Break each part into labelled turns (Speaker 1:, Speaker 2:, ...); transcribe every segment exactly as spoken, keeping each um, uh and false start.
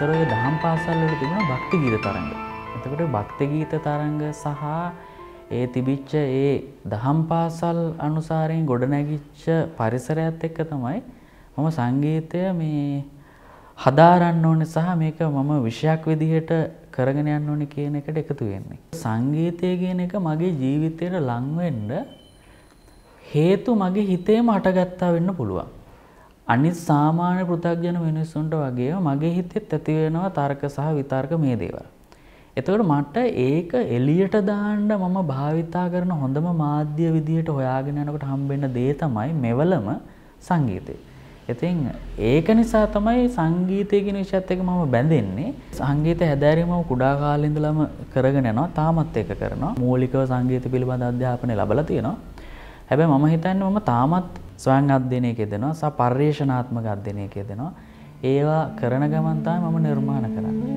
Speaker 1: ඉස්සර ඔය දහම් පාසල් වල තිබුණා භක්ති ගීත තරංග. එතකොට භක්ති ගීත තරංග සහ ඒ තිබිච්ච ඒ දහම් පාසල් අනුසාරයෙන් ගොඩනැගිච්ච පරිසරයත් එක්ක තමයි මම සංගීතය මේ හදාරන්න ඕනේ සහ මේක මම විෂයක් විදිහට කරගෙන යන්න ඕනේ කියන එකට එකතු වෙන්නේ. සංගීතය කියන එක මගේ ජීවිතයට ලං වෙන්න හේතු මගේ හිතේම හටගත්තා වෙන්න පුළුවන්. අනිත් සාමාන්‍ය පෘථග්ජන මිනිස්සුන්ට වගේම මගේ හිතෙත් ඇති වෙනවා තර්ක සහ විතර්ක මේ දේවල්. එතකොට මට ඒක එළියට දාන්න මම භාවිතා කරන හොඳම මාධ්‍ය විදියට හොයාගෙන යනකොට හම්බෙන්න දේ තමයි මෙවලම සංගීතය. ඉතින් ඒක නිසා තමයි සංගීතය කියන විෂයත් එක්ක මම බැඳෙන්නේ. සංගීත හැදෑරීම කුඩා කාලේ ඉඳලම කරගෙන යනවා. තාමත් ඒක කරනවා. මූලිකව සංගීත පිළිබඳ අධ්‍යාපනය ලැබලා තියෙනවා. හැබැයි මම හිතන්නේ මම තාමත් ස්වයං අධ්‍යයනයක යෙදෙනවා සහ පර්යේෂණාත්මක අධ්‍යයනයක යෙදෙනවා. ඒවා කරන ගමන් තමයි මම නිර්මාණ කරන්නේ.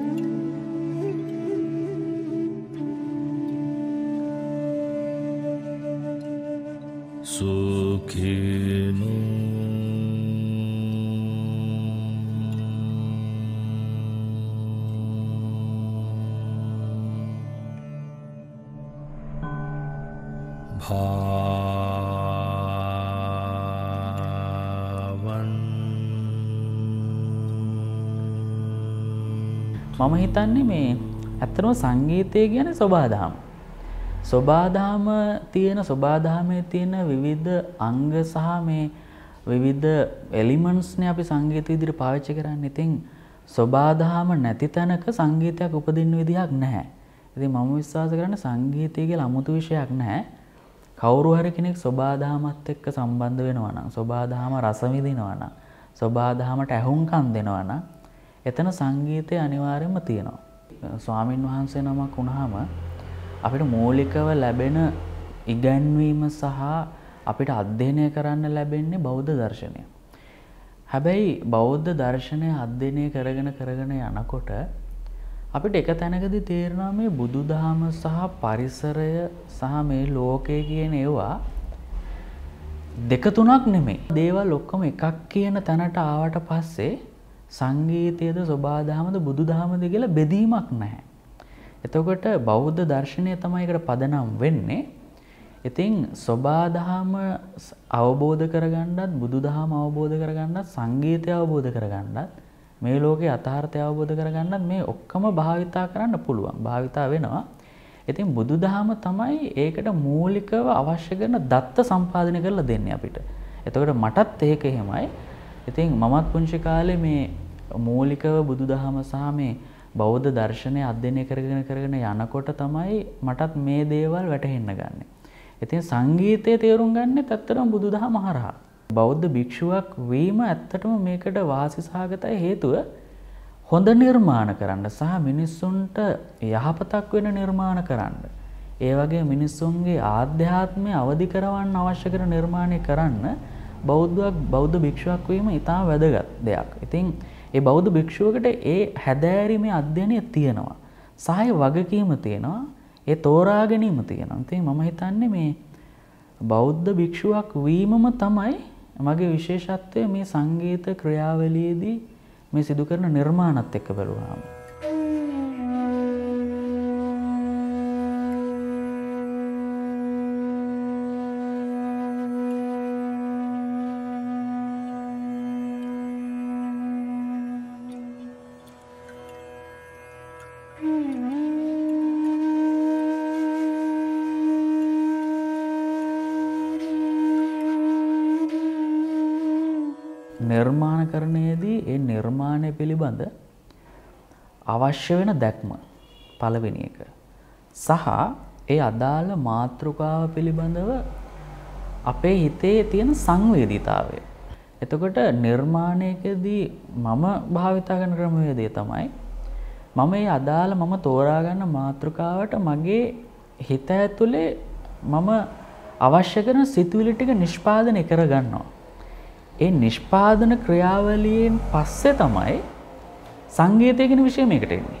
Speaker 2: සුඛිනෝ භාවන්
Speaker 1: මම හිතන්නේ මේ ඇත්තටම සංගීතය කියන්නේ සබාදහම. සබාදහම තියෙන සබාදහමේ තියෙන විවිධ අංග සහ මේ විවිධ එලිමන්ට්ස් නේ අපි සංගීත විදිහට පාවිච්චි කරන්නේ. ඉතින් සබාදහම නැති තැනක සංගීතයක් උපදින්න විදිහක් නැහැ. ඉතින් මම විශ්වාස කරන්නේ සංගීතය කියලා 아무තු විශයක් නැහැ. කවුරු හරි කෙනෙක් සබාදහමත් එක්ක සම්බන්ධ වෙනවා නම්, සබාදහම රස විඳිනවා නම්, සබාදහමට ඇහුම්කන් දෙනවා නම් එතන සංගීතය අනිවාර්යයෙන්ම තියෙනවා. ස්වාමින් වහන්සේ නමක් වුණාම අපිට මූලිකව ලැබෙන ඉගැන්වීම සහ අපිට අධ්‍යයනය කරන්න ලැබෙන්නේ බෞද්ධ දර්ශනය. හැබැයි බෞද්ධ දර්ශනය අධ්‍යයනය කරගෙන කරගෙන යනකොට අපිට එක තැනකදී තේරෙනවා මේ බුදුදහම සහ පරිසරය සහ මේ ලෝකය කියන ඒවා දෙක තුනක් නෙමෙයි. දේවල් ඔක්කොම එකක් කියන තැනට ආවට පස්සේ සංගීතයේද සබාදහමද බුදුදහමද කියලා බෙදීමක් නැහැ. එතකොට බෞද්ධ දර්ශනය තමයි ඒකට පදනම් වෙන්නේ. ඉතින් සබාදහම අවබෝධ කරගන්නත් බුදුදහම අවබෝධ කරගන්නත් සංගීතය අවබෝධ කරගන්නත් මේ ලෝකේ යථාර්ථය අවබෝධ කරගන්නත් මේ ඔක්කොම භාවිතා කරන්න පුළුවන්. භාවිතා වෙනවා. ඉතින් බුදුදහම තමයි ඒකට මූලිකව අවශ්‍ය කරන දත්ත සම්පාදනය කරලා දෙන්නේ අපිට. එතකොට මටත් ඒක එහෙමයි. ඉතින් මමත් පුංචි කාලේ මේ මූලිකව බුදුදහම සහ මේ බෞද්ධ දර්ශනය අධ්‍යයනය කරගෙන කරගෙන යනකොට තමයි මටත් මේ දේවල් වැටහෙන්න ගන්නෙ. ඉතින් සංගීතය තේරුම් ගන්නෙත් ඇත්තටම බුදුදහම හරහා. බෞද්ධ භික්ෂුවක් වීම ඇත්තටම මේකට වාසි සහගතයි. හේතුව හොඳ නිර්මාණ කරන්න සහ මිනිස්සුන්ට යහපතක් වෙන නිර්මාණ කරන්න. ඒ වගේ මිනිස්සුන්ගේ ආධ්‍යාත්මය අවදි කරවන්න අවශ්‍ය කරන නිර්මාණය කරන්න බෞද්ධයක් බෞද්ධ භික්ෂුවක් වීම ඉතාම වැදගත් දෙයක්. ඉතින් ඒ බෞද්ධ භික්ෂුවකට ඒ හැදෑරීමේ අධ්‍යයනය තියෙනවා. සහය වගකීම තියෙනවා. ඒ තෝරා ගැනීම තියෙනවා. ඉතින් මම හිතන්නේ මේ බෞද්ධ භික්ෂුවක් වීමම තමයි මගේ විශේෂත්වය මේ සංගීත ක්‍රියාවලියේදී මේ සිදු කරන නිර්මාණත් එක්ක බලුවාම. නිර්මාණකරණයේදී ඒ නිර්මාණය පිළිබඳ අවශ්‍ය වෙන දැක්ම පළවෙනි එක සහ ඒ අදාළ මාතෘකාව පිළිබඳව අපේ හිතේ තියෙන සංවේදීතාවය. එතකොට නිර්මාණයකදී මම භාවිතා කරන ක්‍රමවේදය තමයි මම මේ අදාළ මම තෝරා ගන්න මාතෘකාවට මගේ හිත ඇතුලේ මම අවශ්‍ය කරන සිතුවිලි ටික නිෂ්පාදනය කරගන්නවා. ඒ නිෂ්පාදන ක්‍රියාවලියෙන් පස්සේ තමයි සංගීතය කියන විෂය මේකට එන්නේ.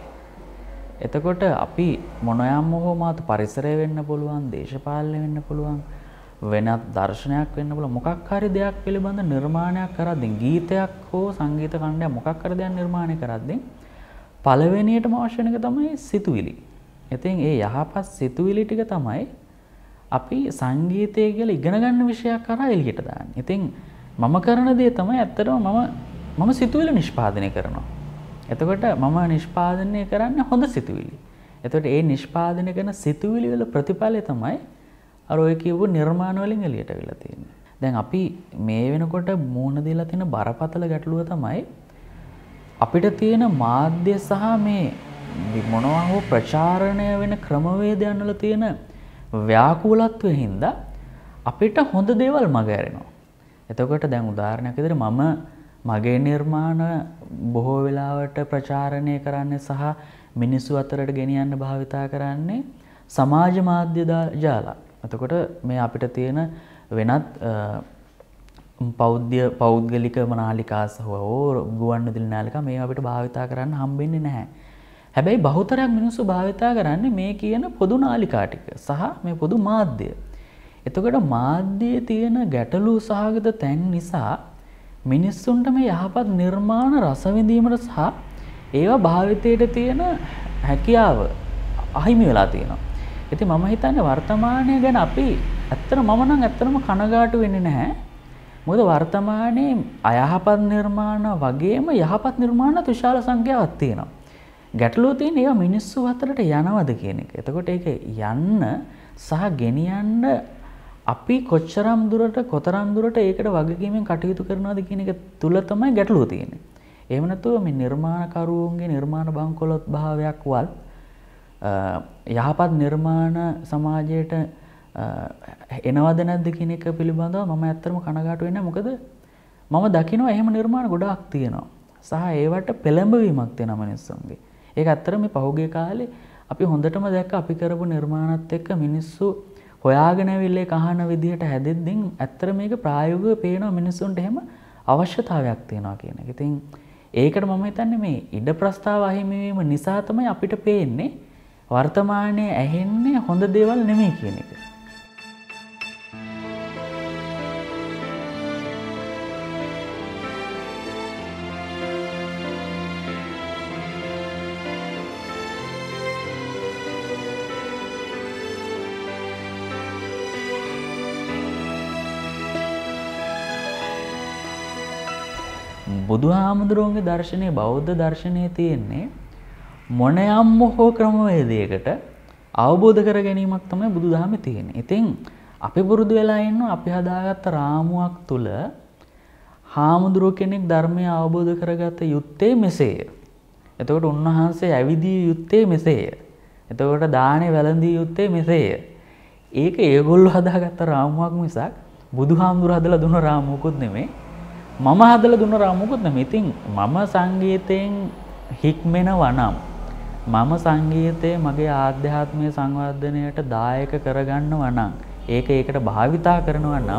Speaker 1: එතකොට අපි මොනෑම හෝ මාත පරිසරය වෙන්න පුළුවන්, දේශපාලනය වෙන්න පුළුවන්, වෙනත් දර්ශනයක් වෙන්න පුළුවන් මොකක් හරි දෙයක් පිළිබඳ නිර්මාණයක් කරද්දී ගීතයක් හෝ සංගීත කණ්ඩායම් මොකක් හරි දෙයක් නිර්මාණය කරද්දී පළවෙනියටම අවශ්‍ය වෙන එක තමයි සිතුවිලි. ඉතින් ඒ යහපත් සිතුවිලි ටික තමයි අපි සංගීතය කියලා ඉගෙන ගන්න විෂයක් කරා එළියට දාන්නේ. ඉතින් මම කරන දේ තමයි ඇත්තටම මම මම සිතුවිලි නිෂ්පාදනය කරනවා. එතකොට මම නිෂ්පාදනය කරන්නේ හොඳ සිතුවිලි. එතකොට ඒ නිෂ්පාදනය කරන සිතුවිලි වල ප්‍රතිඵලය තමයි අර ඔය කියපු නිර්මාණ වලින් එළියට අවිලා තියෙන්නේ. දැන් අපි මේ වෙනකොට මූණ දීලා තියෙන බරපතල ගැටලුව තමයි අපිට තියෙන මාධ්‍ය සහ මේ මොනවා හෝ ප්‍රචාරණය වෙන ක්‍රමවේදයන් වල තියෙන ව්‍යාකූලත්වය හින්දා අපිට හොඳ දේවල් මගහැරෙනවා. එතකොට දැන් උදාහරණයක් විදිහට මම මගේ නිර්මාණ බොහෝ වෙලාවට ප්‍රචාරණය කරන්නේ සහ මිනිස්සු අතරට ගෙනියන්න භාවිතා කරන්නේ සමාජ මාධ්‍ය ජාල. එතකොට මේ අපිට තියෙන වෙනත් පෞද්ගල පෞද්ගලික නාලිකා සහ ගුවන්විදුලි නාලිකා මේ අපිට භාවිතා කරන්න හම්බෙන්නේ නැහැ. හැබැයි බහුතරයක් මිනිස්සු භාවිතා කරන්නේ මේ කියන පොදු නාලිකා ටික සහ මේ පොදු මාධ්‍ය. එතකොට මාධ්‍යයේ තියෙන ගැටලු සහගත තැන් නිසා මිනිස්සුන්ට මේ යහපත් නිර්මාණ රස විඳීමට සහ ඒවා භාවිතයට තියෙන හැකියාව අහිමි වෙලා තියෙනවා. ඉතින් මම හිතන්නේ වර්තමානය ගැන අපි ඇත්තට මම නම් ඇත්තටම කනගාටු වෙන්නේ නැහැ. මොකද වර්තමානයේ අයහපත් නිර්මාණ වගේම යහපත් නිර්මාණ විශාල සංඛ්‍යාවක් තියෙනවා. ගැටලුව තියෙන්නේ ඒවා මිනිස්සු අතරට යනවද කියන එක. එතකොට ඒක යන්න සහ ගෙනියන්න අපි කොච්චරම් දුරට කොතරම් දුරට ඒකට වගකීමෙන් කටයුතු කරනවද කියන එක තුල තමයි ගැටලුව තියෙන්නේ. එහෙම නැතුව මේ නිර්මාණකරුවන්ගේ නිර්මාණ බංකොලොත් භාවයක් වල් යහපත් නිර්මාණ සමාජයට එනවද නැද්ද කියන එක පිළිබඳව මම ඇත්තටම කනගාටු වෙන්නේ නැහැ. මොකද මම දකිනවා එහෙම නිර්මාණ ගොඩාක් තියෙනවා. සහ ඒවට පෙළඹවීමක් තියෙනවා මිනිස්සුන්ගේ. ඒක ඇත්තටම මේ පහුගිය කාලේ අපි හොඳටම දැක්ක අපි කරපු නිර්මාණات එක්ක මිනිස්සු හොයාගෙන ඇවිල්ලා ඒක අහන විදිහට හැදෙද්දී ඇත්තට මේක ප්‍රායෝගිකව පේනවා මිනිස්සුන්ට එහෙම අවශ්‍යතාවයක් තියෙනවා කියන එක. ඉතින් ඒකට මම හිතන්නේ මේ ඉඩ ප්‍රස්තාව අහිමි වීම නිසා තමයි අපිට පේන්නේ වර්තමානයේ ඇහෙන්නේ හොඳ දේවල් නෙමෙයි කියන එක. බුදුහාමුදුරුවන්ගේ දර්ශනයේ බෞද්ධ දර්ශනයේ තියෙන්නේ මොන යම් හෝ ක්‍රමවේදයකට අවබෝධ කර ගැනීමක් තමයි බුදුදහමේ තියෙන්නේ. ඉතින් අපි පුරුදු වෙලා ඉන්නවා අපි හදාගත්ත රාමුවක් තුල හාමුදුරුව කෙනෙක් ධර්මය අවබෝධ කරගත යුත්තේ මෙසේය. එතකොට උන්වහන්සේ ඇවිදිය යුත්තේ මෙසේය. එතකොට දානේ වැළඳිය යුත්තේ මෙසේය. ඒක ඒගොල්ලෝ හදාගත්ත රාමුවක් මිසක් බුදුහාමුදුරුව හදලා දුන්න රාමුවකුත් නෙමෙයි. මම හදලා දුන්න රාමුවකුත් නෙමෙයි. ඉතින් මම සංගීතයෙන් හික්මෙනවා නම් මම සංගීතයේ මගේ ආධ්‍යාත්මීය සංවර්ධනයට දායක කරගන්නවා නම් ඒක ඒකට භාවිතා කරනවා නම්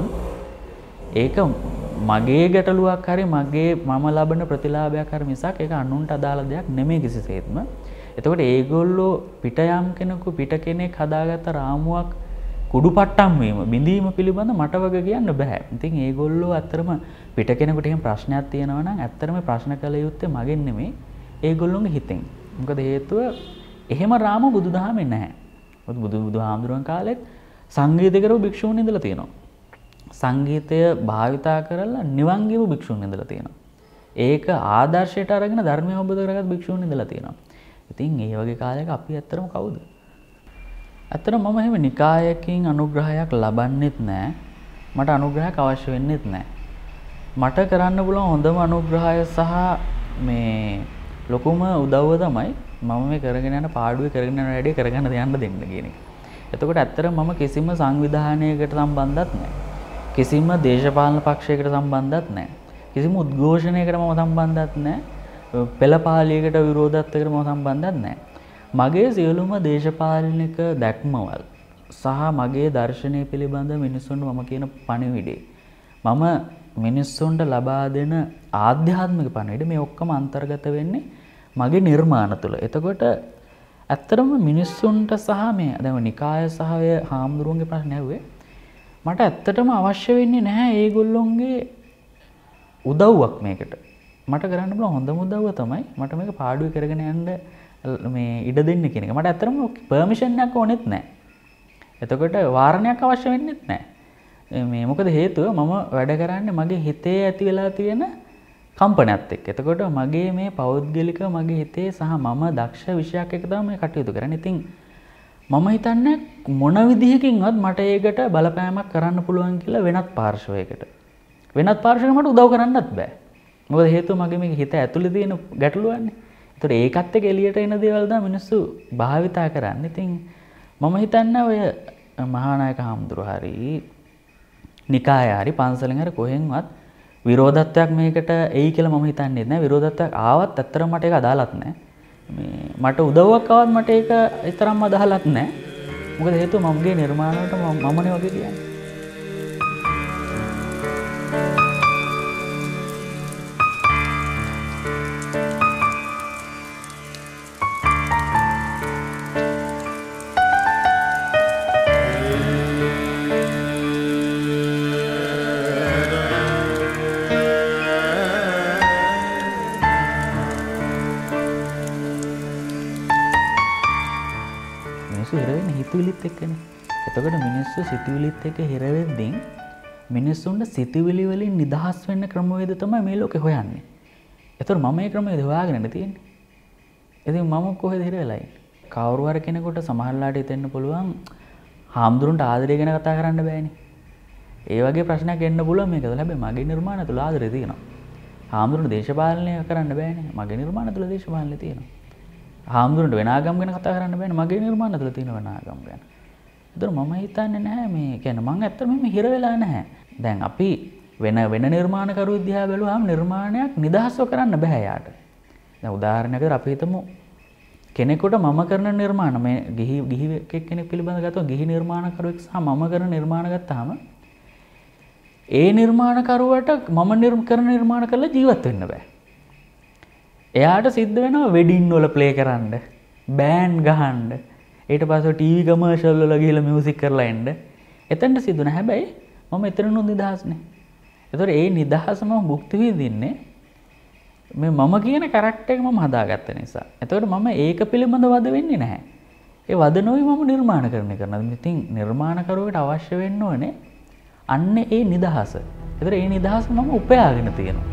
Speaker 1: ඒක මගේ ගැටලුවක් හරි මගේ මම ලබන ප්‍රතිලාභයක් හරි මිසක් ඒක අනුන්ට අදාළ දෙයක් නෙමෙයි කිසිසේත්ම. එතකොට ඒගොල්ලෝ පිට යම් කෙනෙකු පිට කෙනෙක් හදාගත්ත රාමුවක් කුඩුපට්ටම් වීම බිඳීම පිළිබඳ මට වගේ කියන්න බෑ. ඉතින් ඒගොල්ලෝ ඇත්තටම පිට කෙනෙකුට එහෙම ප්‍රශ්නයක් තියෙනවා නම් ඇත්තටම ප්‍රශ්න කළ යුත්තේ මගෙන් නෙමෙයි ඒගොල්ලෝගේ හිතෙන්. මොකද හේතුව එහෙම රාම බුදුදහමේ නැහැ. මොකද බුදු බුදුහාමුදුරන් කාලෙත් සංගීතය කරපු භික්ෂුන් ඉඳලා තියෙනවා. සංගීතය භාවිතා කරලා නිවන් ගිහපු භික්ෂුන් ඉඳලා තියෙනවා. ඒක ආදර්ශයට අරගෙන ධර්මය අවබෝධ කරගත් භික්ෂුන් ඉඳලා තියෙනවා. ඉතින් ඒ වගේ කාලයක අපි ඇත්තටම කවුද? ඇත්තටම මම එහෙම නිකායකින් අනුග්‍රහයක් ලබන්නෙත් නැහැ. මට අනුග්‍රහයක් අවශ්‍ය වෙන්නෙත් නැහැ. මට කරන්න පුළුවන් හොඳම අනුග්‍රහය සහ මේ ලොකුම උදව්ව තමයි මම මේ කරගෙන යන පාඩුවේ කරගෙන යන වැඩේ කරගන්න යන්න දෙන්න කියන එක. එතකොට ඇත්තටම මම කිසිම සංවිධානයකට සම්බන්ධත් නැහැ. කිසිම දේශපාලන පක්ෂයකට සම්බන්ධත් නැහැ. කිසිම උද්ඝෝෂණයකට මම සම්බන්ධත් නැහැ. පෙළපාලියකට විරෝධත්වයකට මම සම්බන්ධත් නැහැ. මගේ සියලුම දේශපාලනික දැක්මවල් සහ මගේ දර්ශනය පිළිබඳ මිනිස්සුන්ට මම කියන පණිවිඩේ මම මිනිස්සුන්ට ලබා දෙන ආධ්‍යාත්මික පණිවිඩ මේ ඔක්කොම අන්තර්ගත වෙන්නේ මගේ නිර්මාණ තුළ. එතකොට ඇත්තටම මිනිස්සුන්ට සහ මේ දැන් නිකාය සහ හාමුදුරුවන්ගේ ප්‍රශ්න ඇහුවේ මට ඇත්තටම අවශ්‍ය වෙන්නේ නැහැ ඒගොල්ලොන්ගේ උදව්වක් මේකට. මට කරන්න පුළුවන් හොඳම උදව්ව තමයි මට මේක පාඩුවේ කරගෙන යන්න මේ ඉඩ දෙන්න කියන එක. මට ඇත්තටම පර්මිෂන් එකක් ඕනෙත් නැහැ. එතකොට වාරණයක් අවශ්‍ය වෙන්නෙත් නැහැ. මේ මොකද හේතුව මම වැඩ කරන්නේ මගේ හිතේ ඇති වෙලා තියෙන කම්පනයත් එක්ක. එතකොට මගේ මේ පෞද්ගලික මගේ හිතේ සහ මම දක්ෂ විෂයක් එක තමයි මේ කටයුතු කරන්නේ. ඉතින් මම හිතන්නේ මොන විදිහකින්වත් මට ඒකට බලපෑමක් කරන්න පුළුවන් කියලා වෙනත් පාර්ශවයකට. වෙනත් පාර්ශවයකට මට උදව් කරන්නත් බෑ. මොකද හේතුව මගේ මේක හිත ඇතුලේ තියෙන ගැටලුවන්නේ. ඒතර ඒකත් එක්ක එළියට එන දේවල් තමයි මිනිස්සු භාවිතා කරන්නේ. ඉතින් මම හිතන්නේ ඔය මහානායක හාමුදුරුවෝ හරි නිකාය හරි පන්සලෙන් හරි කොහෙන්වත් විරෝධත්වයක් මේකට එයි කියලා මම හිතන්නේ නැහැ. විරෝධත්වයක් ආවත් ඇත්තටම මට ඒක අදාළත් නැහැ. මේ මට උදව්වක් ආවත් මට ඒක තරම්ම අදාළත් නැහැ. මොකද හේතුව මමගේ නිර්මාණ වලට මමනේ වගේ කියන්නේ. සිතුවිලිත් එක්කනේ. එතකොට මිනිස්සු සිතුවිලිත් එක්ක හිර වෙද්දී මිනිස්සුන්ට සිතුවිලි වලින් නිදහස් වෙන්න ක්‍රමවේද තමයි මේ ලෝකේ හොයන්නේ. ඒතර මම මේ ක්‍රමවේද හොයාගෙන තියෙන්නේ. ඉතින් මම කොහෙද හිර වෙලා ඉන්නේ? කවුරු හරි කෙනෙකුට සමහරලාට හිතෙන්න පුළුවන් හාමුදුරන්ට ආදරය ගැන කතා කරන්න බෑනේ. ඒ වගේ ප්‍රශ්නයක් එන්න පුළුවන් මේකද? හැබැයි මගේ නිර්මාණ තුල ආදරය තියෙනවා. හාමුදුරන්ට දේශපාලනය කරන්න බෑනේ. මගේ නිර්මාණ තුල දේශපාලනය තියෙනවා. හාමුදුරන්ට වෙන ආගම් ගැන කතා කරන්න බෑනේ. මගේ නිර්මාණ තුළ තියෙන වෙන ආගම් ගැන. ඒතර මම හිතන්නේ නැහැ මේ කියන්නේ මම ඇත්තටම මෙහෙම හිර වෙලා නැහැ. දැන් අපි වෙන වෙන නිර්මාණකරුවෝ දිහා බැලුවාම නිර්මාණයක් නිදහස්ව කරන්න බෑ යාට. දැන් උදාහරණයකට අපි හිතමු කෙනෙකුට මම කරන නිර්මාණ මේ ගිහි ගිහි කෙනෙක් පිළිබඳව ගත්තොත් ගිහි නිර්මාණකරුවෙක් සහ මම කරන නිර්මාණ ගත්තාම ඒ නිර්මාණකරුවට මම කරන නිර්මාණ කරලා ජීවත් වෙන්න බෑ. එයාට සිද්ධ වෙනවා වෙඩින් වල ප්ලේ කරන්න, බෑන්ඩ් ගහන්න, ඊට පස්සේ ටීවී කමර්ෂල් වල ගිහලා මියුසික් කරලා එන්න. එතනට සිද්ධ වෙන හැබැයි මම එතනනු නිදහස්නේ. ඒතකොට ඒ නිදහස මම භුක්ති විඳින්නේ මේ මම කියන කැරක්ටර් එක මම හදාගත්ත නිසා. ඒතකොට මම ඒක පිළිබඳ වද වෙන්නේ නැහැ. ඒ වද නොවි මම නිර්මාණ කරන එක කරනවා. ඉතින් නිර්මාණකරුවෙකුට අවශ්‍ය වෙන්න ඕනේ අන්න ඒ නිදහස. ඒතකොට ඒ නිදහස මම උපයාගෙන තියෙනවා.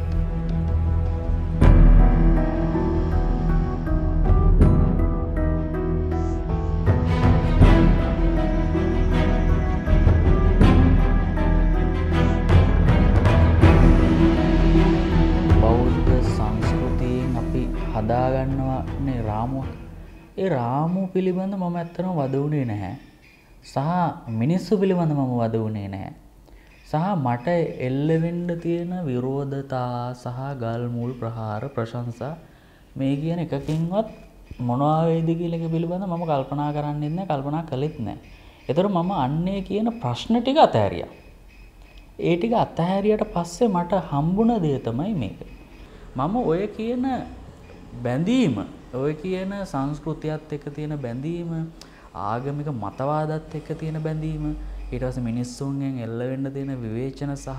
Speaker 1: හදාගන්නවානේ රාමුවක්. ඒ රාමුව පිළිබඳ මම ඇත්තටම වද වුණේ නැහැ. සහ මිනිස්සු පිළිබඳ මම වද වුණේ නැහැ. සහ මට එල්ල වෙන්න තියෙන විරෝධතා සහ ගල් මුල් ප්‍රහාර ප්‍රශංසා මේ කියන එකකින්වත් මොනවා වේද කියලා එක පිළිබඳ මම කල්පනා කරන්නේ නැහැ, කල්පනා කළෙත් නැහැ. ඒතර මම අන්නේ කියන ප්‍රශ්න ටික අතහැරියා. ඒ ටික අතහැරියට පස්සේ මට හම්බුණ දේ තමයි මේක. මම ඔය කියන බැඳීම, ඔය කියන සංස්කෘතියත් එක්ක තියෙන බැඳීම, ආගමික මතවාදත් එක්ක තියෙන බැඳීම, ඊට පස්සේ මිනිස්සුන්ගෙන් එල්ල වෙන්න තියෙන විවේචන සහ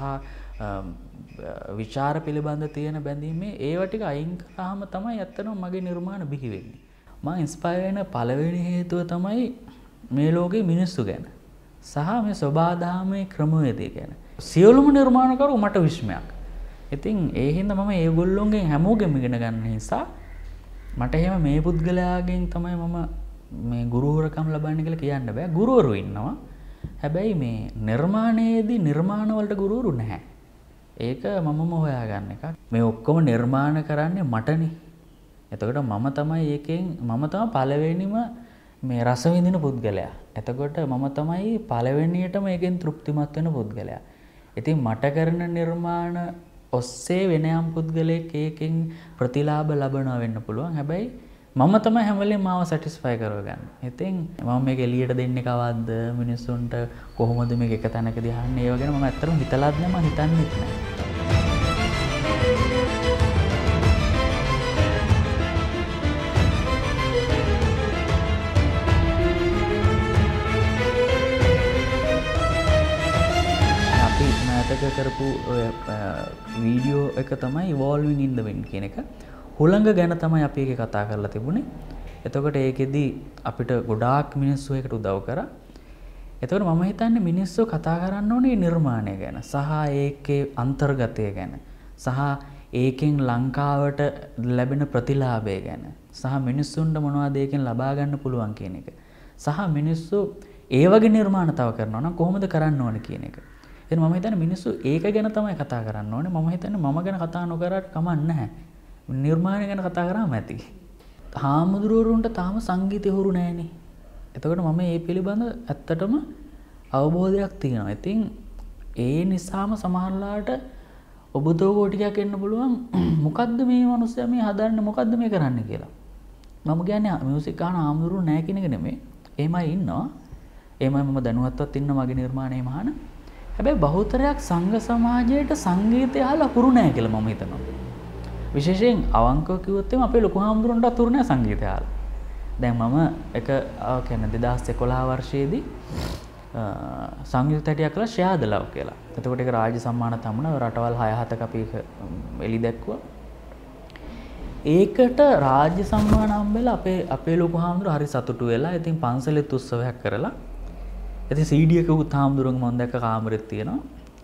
Speaker 1: විචාර පිළිබඳ තියෙන බැඳීම, ඒව ටික අයින් කරාම තමයි ඇත්තටම මගේ නිර්මාණ බිහි වෙන්නේ. මම ඉන්ස්පයර් වෙන පළවෙනි හේතුව තමයි මේ ලෝකේ මිනිස්සු ගැන සහ මේ සබාධාමේ ක්‍රමවේදය ගැන. සියලුම නිර්මාණකරු මට විශ්මයක්. ඉතින් ඒ හින්දා මම ඒගොල්ලොන්ගෙන් හැමෝගෙම ඉගෙන ගන්න නිසා මට එහෙම මේ පුද්ගලයාගෙන් තමයි මම මේ ගුරුවරකම් ලබන්නේ කියලා කියන්න බෑ. ගුරුවරු ඉන්නවා. හැබැයි මේ නිර්මාණයේදී නිර්මාණ වලට ගුරුවරු නැහැ. ඒක මමම හොයාගන්න එකක්. මේ ඔක්කොම නිර්මාණ කරන්නේ මටනේ. එතකොට මම තමයි ඒකෙන් මම තමයි පළවෙනිම මේ රස විඳින පුද්ගලයා. එතකොට මම තමයි පළවෙනියටම ඒකෙන් තෘප්තිමත් වෙන පුද්ගලයා. ඉතින් මට කරන නිර්මාණ ඔස්සේ වෙන යම් පුද්ගලයෙක් ඒකෙන් ප්‍රතිලාභ ලබනවා වෙන්න පුළුවන්. හැබැයි මම තමයි හැම වෙලේම මාව සැටිස්ෆයි කරගන්න. ඉතින් මම මේක එළියට දෙන්නේ කවද්ද, මිනිස්සුන්ට කොහොමද මේක එක තැනකදී අහන්නේ, ඒව ගැන මම ඇත්තටම හිතලාත් නෑ, මම හිතන්නෙත් නෑ. මතක කරපු වීඩියෝ එක තමයි evolving in the wind කියන එක. හුළඟ ගැන තමයි අපි ඒක කතා කරලා තිබුණේ. එතකොට ඒකෙදි අපිට ගොඩාක් මිනිස්සු ඒකට උදව් කරා. එතකොට මම හිතන්නේ මිනිස්සු කතා කරන්න ඕනේ නිර්මාණය ගැන සහ ඒකේ අන්තර්ගතය ගැන සහ ඒකෙන් ලංකාවට ලැබෙන ප්‍රතිලාභය ගැන සහ මිනිස්සුන්ට මොනවද ඒකෙන් ලබා ගන්න පුළුවන් කියන එක. සහ මිනිස්සු ඒ වගේ නිර්මාණ තව කරනවා නම් කොහොමද කරන්න ඕනේ කියන එක. එතන මම හිතන්නේ මිනිස්සු ඒක ගැන තමයි කතා කරන්න ඕනේ. මම හිතන්නේ මම ගැන කතා නොකරට කමක් නැහැ. නිර්මාණය ගැන කතා කරාම ඇති. හාමුදුරුවරුන්ට තාම සංගීතය හුරු නැහැනේ. එතකොට මම මේ පිළිබඳ ඇත්තටම අවබෝධයක් තියෙනවා. ඉතින් ඒ නිසාම සමහරලාට ඔබතෝගෝ ටිකක් එන්න පුළුවන් මොකද්ද මේ මිනිස්සයා මේ හදන්නේ මොකද්ද මේ කරන්නේ කියලා. මම කියන්නේ මියුසික් අහන හාමුදුරුවෝ නැහැ කියන එක නෙමෙයි. එහෙමයි ඉන්නවා. එහෙමයි මම දැනුවත්වත් ඉන්න මගේ නිර්මාණය මහාන. හැබැයි බහුතරයක් සංඝ සමාජයට සංගීතය අහලා හුරු නැහැ කියලා මම හිතනවා. විශේෂයෙන් අවංකව කිව්වොත් එimhe අපේ ලොකු හාමුදුරන්ටත් හුරු නැහැ සංගීතය අහලා. දැන් මම එක කියන්නේ දෙදාස් එකොළහ වර්ෂයේදී සංයුක්ත හැටියක් කළා ශ්‍යාදලව් කියලා. එතකොට ඒක රාජ්‍ය සම්මාන තමුණ රටවල් හය හතක අපි ඒක එලි දැක්කුවා. ඒකට රාජ්‍ය සම්මාන හම්බෙලා අපේ අපේ ලොකු හාමුදුරුවෝ හරි සතුටු වෙලා ඉතින් පන්සලෙත් උත්සවයක් කරලා ඉතින් සී ඩී එකකුත් හාමුදුරුවන්ගේ මම දැක්ක කාමරෙත් තියෙනවා.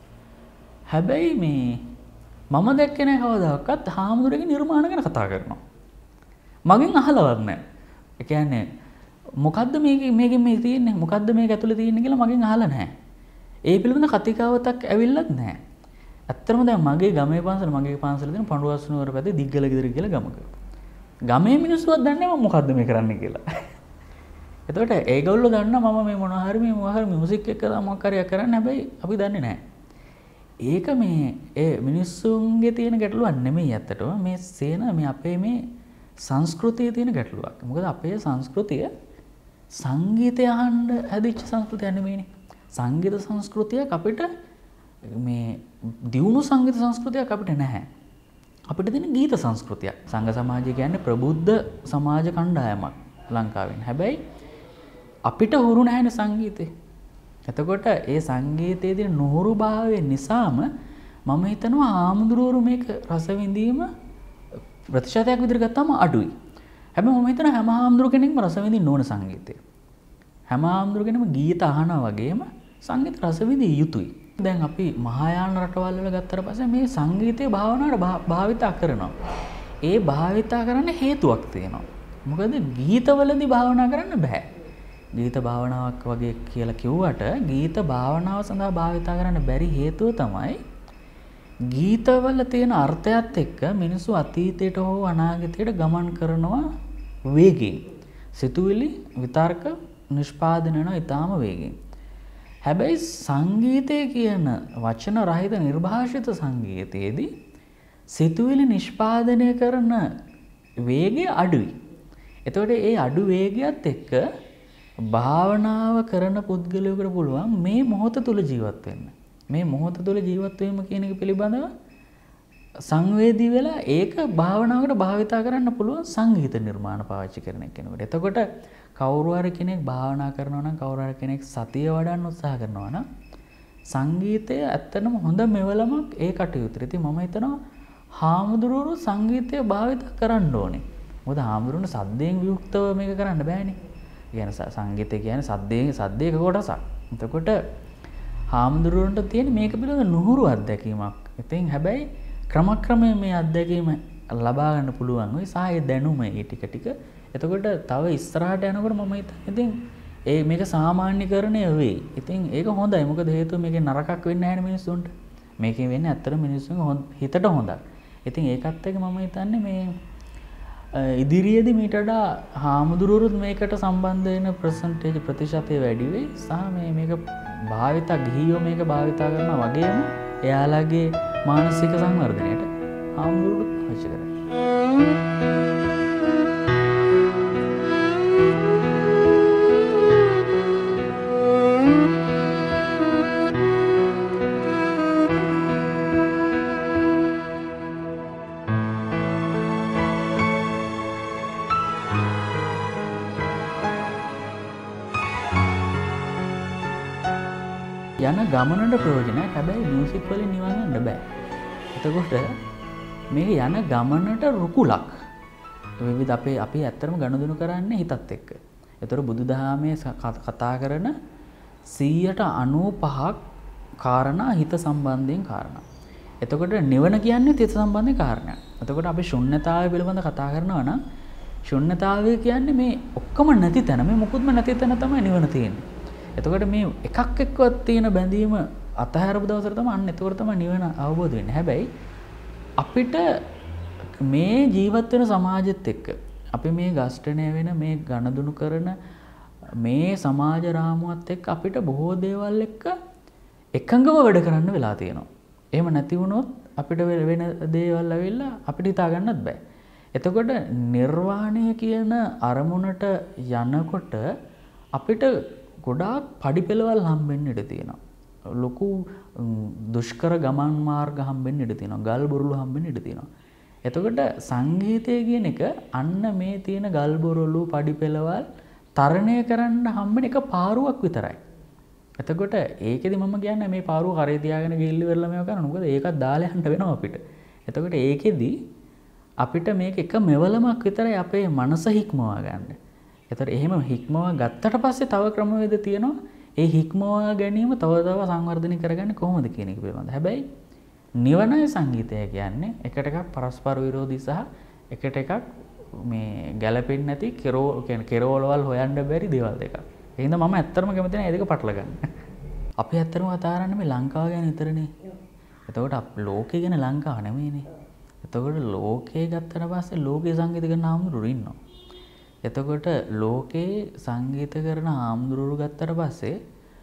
Speaker 1: හැබැයි මේ මම දැක්කේ නැහැ කවදාකවත් හාමුදුරුවෝගේ නිර්මාණ ගැන කතා කරනවා. මගෙන් අහලවත් නැහැ. ඒ කියන්නේ මොකද්ද මේක මේකෙන් මේ තියෙන්නේ මොකද්ද මේක ඇතුලේ තියෙන්නේ කියලා මගෙන් අහලා නැහැ. ඒ පිළිබඳ කතිකාවතක් ඇවිල්ලත් නැහැ. ඇත්තටම දැන් මගේ ගමේ පන්සල මගේ පන්සල දෙන පඬුවස් නුවර පැත්තේ දිග්ගල ගෙදර කියලා ගමක. ගමේ මිනිස්සුවත් දන්නේ නැහැ මම මොකද්ද මේ කරන්නේ කියලා. එතකොට ඒගොල්ලෝ දන්නා මම මේ මොනවා හරි මේ මොනවා හරි මියුසික් එක මොකක් හරි කරන්නේ හැබැයි අපි දන්නේ නැහැ. ඒක මේ ඒ මිනිස්සුන්ගේ තියෙන ගැටලුවක් නෙමෙයි ඇත්තටම මේ සේන මේ අපේ මේ සංස්කෘතියේ තියෙන ගැටලුවක්. මොකද අපේ සංස්කෘතිය සංගීතය අහන්න හැදිච්ච සංස්කෘතියක් නෙමෙයිනේ. සංගීත සංස්කෘතියක් අපිට මේ දියුණු සංගීත සංස්කෘතියක් අපිට නැහැ. අපිට තියෙන ගීත සංස්කෘතියක්. සංඝ සමාජය කියන්නේ ප්‍රබුද්ධ සමාජ කණ්ඩායමක් ලංකාවෙන්. හැබැයි අපිට හුරු නැහැනේ සංගීතේ. එතකොට ඒ සංගීතයේ තියෙන නොහුරුභාවය නිසාම මම හිතනවා ආමුදුරුවරු මේක රස විඳීම ප්‍රතිශතයක් විදිහට ගත්තාම අඩුයි. හැබැයි මම හිතනවා හැම ආමුදුරු කෙනෙක්ම රස විඳින්න ඕන සංගීතය. හැම ආමුදුරු කෙනෙක්ම ගීත අහනවා වගේම සංගීත රස විඳිය යුතුයි. දැන් අපි මහායාන රටවල් වල ගත්තට පස්සේ මේ සංගීතය භාවනාවට භාවිතා කරනවා. ඒ භාවිතා කරන්න හේතුවක් තියෙනවා. මොකද ගීතවලදී භාවනා කරන්න බෑ. ගීත භාවනාවක් වගේ කියලා කිව්වට ගීත භාවනාව සඳහා භාවිතා කරන්න බැරි හේතුව තමයි ගීතවල තියෙන අර්ථයත් එක්ක මිනිස්සු අතීතයට හෝ අනාගතයට ගමන් කරනවා වේගයෙන්. සිතුවිලි විතර්ක නිෂ්පාදනය වෙනවා ඊටාම වේගයෙන්. හැබැයි සංගීතය කියන වචන රහිත නිර්භාෂිත සංගීතයේදී සිතුවිලි නිෂ්පාදනය කරන වේගය අඩුයි. එතකොට ඒ අඩු වේගයත් එක්ක භාවනාව කරන පුද්ගලයෙකුට පුළුවන් මේ මොහොත තුල ජීවත් වෙන්න. මේ මොහොත තුල ජීවත් වීම කියන එක පිළිබඳව සංවේදී වෙලා ඒක භාවනාවකට භාවිතා කරන්න පුළුවන් සංගීත නිර්මාණ පාවිච්චි කරන කෙනෙකුට. එතකොට කවුරු හරි කෙනෙක් භාවනා කරනවා නම් කවුරු හරි කෙනෙක් සතිය වඩන්න උත්සාහ කරනවා නම් සංගීතය ඇත්තටම හොඳ මෙවලමක් ඒ කටයුතු. ඉතින් මම හිතනවා හාමුදුරුවෝ සංගීතය භාවිත කරන්න ඕනේ. මොකද හාමුදුරුවෝ සද්දයෙන් වියුක්තව මේක කරන්න බෑනේ. කියන්නේ සංගීතය කියන්නේ සද්දේ සද්දේක කොටසක්. එතකොට හාමුදුරුවන්ට තියෙන මේක පිළිබඳ නුහුරු අත්දැකීමක්. ඉතින් හැබැයි ක්‍රමක්‍රමයෙන් මේ අත්දැකීම ලබා ගන්න පුළුවන් වෙයි සාය දැනුම ඒ ටික ටික. එතකොට තව ඉස්සරහට යනකොට මම හිතන්නේ ඉතින් ඒ මේක සාමාන්‍යකරණය වෙයි. ඉතින් ඒක හොඳයි. මොකද හේතුව මේකේ නරකක් වෙන්නේ නැහැ නේ මිනිස්සුන්ට. මේකෙන් වෙන්නේ ඇත්තට මිනිස්සුන්ගේ හිතට හොඳක්. ඉතින් ඒකත් එක්ක මම හිතන්නේ මේ ඉදිරියේදී මීට වඩා හාමුදුරුවරුත් මේකට සම්බන්ධ වෙන ප්‍රසන්ටේජ් ප්‍රතිශතය වැඩි වෙයි. සහ මේ මේක භාවිතා ගිහියෝ මේක භාවිතා කරනවා වගේම එයාලගේ මානසික සංවර්ධනයට හාමුදුරුවෝ අවශ්‍ය කරයි. යන ගමනට ප්‍රයෝජනයක්. හැබැයි මියුසික් වලින් නිවන් යන්න බෑ. එතකොට මේ යන ගමනට රුකුලක් විවිධ අපේ අපි ඇත්තටම ගනුදෙනු කරන්නේ හිතත් එක්ක. ඒතර බුදුදහමේ කතා කරන සීයට අනූපහක් කාරණා හිත සම්බන්ධයෙන් කාරණා. එතකොට නිවන කියන්නේ හිත සම්බන්ධයෙන් කාරණා. එතකොට අපි ශුන්්‍යතාවය පිළිබඳ කතා කරනවා නම් ශුන්්‍යතාවය කියන්නේ මේ ඔක්කොම නැති තැන, මේ මොකුත්ම නැති තැන තමයි නිවන තියෙන්නේ. එතකොට මේ එකක් එක්කවත් තියෙන බැඳීම අතහැරපු දවසට තමයි අන්න එතකොට තමයි නිවන අවබෝධ වෙන්නේ. හැබැයි අපිට මේ ජීවත් වෙන සමාජෙත් එක්ක අපි මේ ගස්ඨණය වෙන මේ ගණදුණු කරන මේ සමාජ රාමුවත් එක්ක අපිට බොහෝ දේවල් එක්ක එකඟව වැඩ කරන්න වෙලා තියෙනවා. එහෙම නැති වුණොත් අපිට වෙන දේවල් ඇවිල්ලා අපිට හිතා ගන්නත් බෑ. එතකොට නිර්වාණය කියන අරමුණට යනකොට අපිට ගොඩාක් පඩිපෙළවල් හම්බෙන්න ඉඩ තියෙනවා. ලොකු දුෂ්කර ගමන් මාර්ග හම්බෙන්න ඉඩ තියෙනවා. ගල් බොරළු හම්බෙන්න ඉඩ තියෙනවා. එතකොට සංගීතය කියන එක අන්න මේ තියෙන ගල් බොරළු පඩිපෙළවල් තරණය කරන්න හම්බෙන එක පාරුවක් විතරයි. එතකොට ඒකෙදි මම කියන්නේ මේ පාරුව කරේ තියාගෙන ගිහිල්ලි වෙරළ මේව කරනවා. මොකද ඒකත් දාලා යන්න වෙනවා අපිට. එතකොට ඒකෙදි අපිට මේක එක මෙවලමක් විතරයි අපේ මනස හික්මවා ගන්න. එතකොට එහෙම හික්මවා ගත්තට පස්සේ තව ක්‍රමවේද තියෙනවා. ඒ හික්මවා ගැනීම තව තව සංවර්ධනය කරගන්නේ කොහොමද කියන එක පිළිබඳ. හැබැයි නිවනයි සංගීතය කියන්නේ එකට එකක් පරස්පර විරෝධී සහ එකට එකක් මේ ගැළපෙන්නේ නැති කෙරෝ කියන්නේ කෙරෝලවල් හොයන්න බැරි දේවල් දෙකක්. ඒ හින්දා මම ඇත්තටම කැමති නැහැ මේ දෙක පටල ගන්න. අපි ඇත්තටම කතා කරන්නේ මේ ලංකාව ගැන විතරනේ. එතකොට ලෝකේ ගැන ලංකාව නෙමෙයිනේ. එතකොට ලෝකේ ගත්තට පස්සේ ලෝකේ සංගීත කරන ආම්දුරු ඉන්නවා. එතකොට ලෝකේ සංගීත කරන ආම්දුරු ගත්තට පස්සේ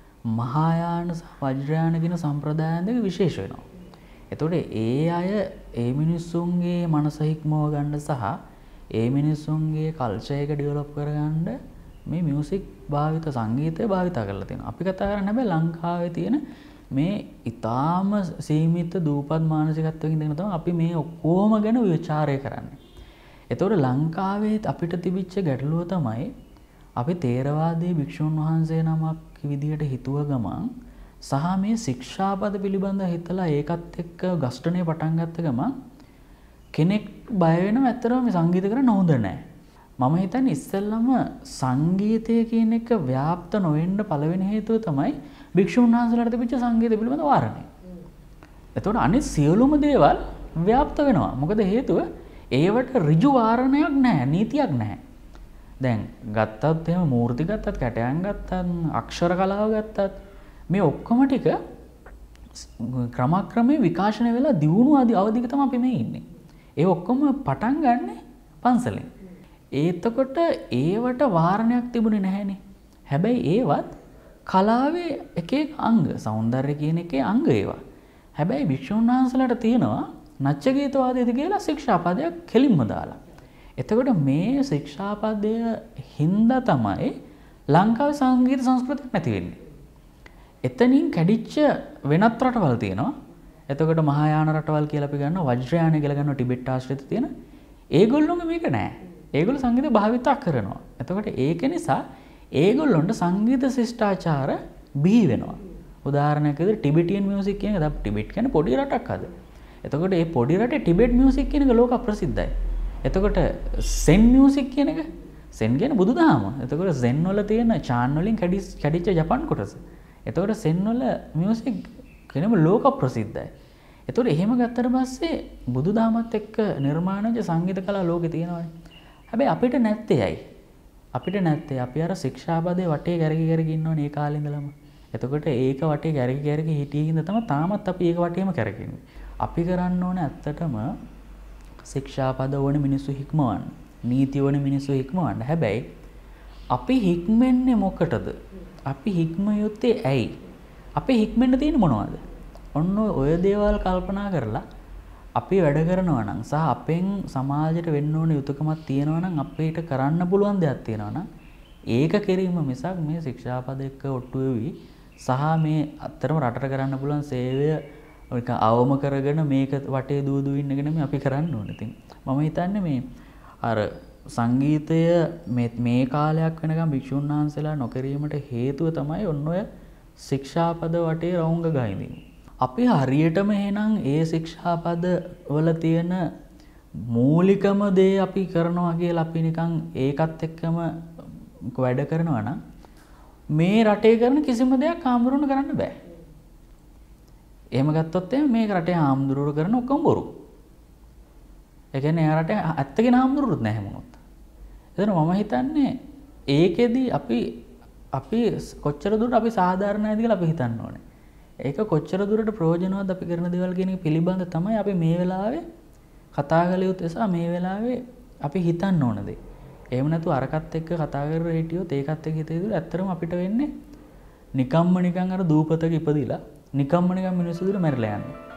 Speaker 1: මහායාන වජ්‍රයාන කියන සම්ප්‍රදායන් දෙක විශේෂ වෙනවා. එතකොට ඒ අය ඒ මිනිස්සුන්ගේ මනස හික්මව ගන්න සහ ඒ මිනිස්සුන්ගේ කල්චර් එක ඩෙවලොප් කරගන්න මේ මියුසික් භාවිත සංගීතය භාවිත කරලා තියෙනවා. අපි කතා කරන්නේ හැබැයි ලංකාවේ තියෙන මේ ඊටාම සීමිත දූපත් මානසිකත්වයකින් ඉඳගෙන තමයි අපි මේ ඔක්කොම ගැන විචාරය කරන්නේ. එතකොට ලංකාවේ අපිට තිබිච්ච ගැටලුව තමයි අපි තේරවාදී භික්ෂුන් වහන්සේ නමක් විදියට හිතුව ගමන් සහ මේ ශික්ෂාපද පිළිබඳ හිතලා ඒකත් එක්ක ගස්ඨණය පටන් ගත්ත ගමන් කෙනෙක් බය වෙනවා ඇත්තටම මේ සංගීත කරන්න හොඳ නැහැ. මම හිතන්නේ ඉස්සෙල්ලම සංගීතය කියන එක ව්‍යාප්ත නොවෙන්න පළවෙනි හේතුව තමයි භික්ෂුන් වහන්සේලාට තිබිච්ච සංගීත පිළිබඳ වාරණය. එතකොට අනිත් සියලුම දේවල් ව්‍යාප්ත වෙනවා. මොකද හේතුව ඒවට ඍජු වාරණයක් නැහැ, නීතියක් නැහැ. දැන් ගත්තත් එහෙම මූර්ති ගත්තත්, කැටයන් ගත්තත්, අක්ෂර කලාව ගත්තත් මේ ඔක්කොම ටික ක්‍රමක්‍රමයෙන් විකාශනය වෙලා දියුණු ආදී අවධික තමයි අපි මේ ඉන්නේ. ඒ ඔක්කොම පටන් ගන්න පන්සලෙන්. ඒතකොට ඒවට වාරණයක් තිබුණේ නැහැනේ. හැබැයි ඒවත් කලාවේ එක එක අංග, సౌందර්ය කියන එකේ අංග ඒවා. හැබැයි භික්ෂුන් වහන්සේලාට තියෙනවා නච්චගීතවාදයේදී කියලා ශික්ෂාපදයක් කෙලින්ම දාලා. එතකොට මේ ශික්ෂාපදය හින්දා තමයි ලංකාවේ සංගීත සංස්කෘතියක් නැති වෙන්නේ. එතනින් කැඩිච්ච වෙනත් රටවල් තියෙනවා. එතකොට මහායාන රටවල් කියලා අපි ගන්නවා, වජ්‍රයාන කියලා ගන්නවා, ටිබෙට් ආශ්‍රිත තියෙන. ඒගොල්ලොම මේක නෑ. ඒගොල්ලෝ සංගීත භාවිතා කරනවා. එතකොට ඒක නිසා ඒගොල්ලොන්ට සංගීත ශිෂ්ටාචාර බිහි වෙනවා. උදාහරණයක් විදිහට ටිබෙටියන් මියුසික් කියන එක දැන් ටිබෙට් කියන්නේ පොඩි රටක් අද. එතකොට මේ පොඩි රටේ ටිබෙට් මියුසික් කියන එක ලෝක ප්‍රසිද්ධයි. එතකොට සෙන් මියුසික් කියන එක සෙන් කියන්නේ බුදුදහම. එතකොට සෙන් වල තියෙන චාන් වලින් කැඩිච්ච ජපන් කොටස. එතකොට සෙන් වල මියුසික් කියනම ලෝක ප්‍රසිද්ධයි. එතකොට එහෙම ගත්තට පස්සේ බුදුදහමත් එක්ක නිර්මාණජ සංගීත කලාව ලෝකේ තියෙනවානේ. හැබැයි අපිට නැත්තේ ඇයි? අපිට නැත්තේ අපි අර ශික්ෂාපදේ වටේ කැරකි කැරකි ඉන්නවනේ ඒ කාලේ ඉඳලම. එතකොට ඒක වටේ කැරකි කැරකි හිටියින්ද තමයි තාමත් අපි ඒක වටේම කැරකෙන්නේ. අපි කරන්න ඕනේ ඇත්තටම ශික්ෂාපද ඕනේ මිනිස්සු හික්මවන්න. නීති ඕනේ මිනිස්සු හික්මවන්න. හැබැයි අපි හික්මෙන්නේ මොකටද? අපි හික්ම යුත්තේ ඇයි? අපි හික්මෙන්න තියෙන්නේ මොනවද? ඔන්න ඔය දේවල් කල්පනා කරලා අපි වැඩ කරනවා නම් සහ අපෙන් සමාජයට වෙන්න ඕන යුතුයකමක් තියෙනවා නම් අපිට කරන්න පුළුවන් දෙයක් තියෙනවා නම් ඒක කිරීම මිසක් මේ ශික්ෂාපද එක්ක ඔට්ටු වෙවි සහ මේ අත්‍තරම රටට කරන්න පුළුවන් සේවය ඒක අවම කරගෙන මේක වටේ දුව දුව ඉන්න එක නෙමෙයි අපි කරන්න ඕනේ. ඉතින් මම හිතන්නේ මේ අර සංගීතය මේ මේ කාලයක් වෙනකම් භික්ෂුන් වහන්සේලා නොකිරීමට හේතුව තමයි ඔන්න ඔය ශික්ෂාපද වටේ රවුංග ගහිමින්. අපි හරියටම එහෙනම් ඒ ශික්ෂාපද වල තියෙන මූලිකම දේ අපි කරනවා කියලා අපි නිකන් ඒකත් එක්කම වැඩ කරනවා නම් මේ රටේ කරන කිසිම දෙයක් හාමුදුරුවෝ කරන්න බෑ. එහෙම ගත්තොත් එහෙනම් මේ රටේ හාමුදුරුවෝ කරන ඔක්කොම බොරු. ඒ කියන්නේ එයා රටේ ඇත්තගෙන හාමුදුරුවෝත් නැහැ මොනොත්. එතන මම හිතන්නේ ඒකෙදි අපි අපි කොච්චර දුරට අපි සාධාරණයිද කියලා අපි හිතන්න ඕනේ. ඒක කොච්චර දුරට ප්‍රයෝජනවත් අපි කරන දේවල් කියන එක පිළිබඳ තමයි අපි මේ වෙලාවේ කතා කළ යුත්තේ සහ මේ වෙලාවේ අපි හිතන්න ඕන දේ. එහෙම නැතු අරකට එක්ක කතා කරලා හිටියොත් ඒකත් එක්ක හිතේදුල ඇත්තටම අපිට වෙන්නේ නිකම්ම නිකන් අර දූපතක ඉපදිලා නිකම්ම නිකන් මිනිස්සු දුර මැරිලා යනවා.